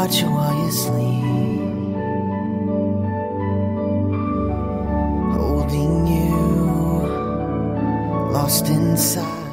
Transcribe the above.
watch you while you sleep, holding you, lost inside.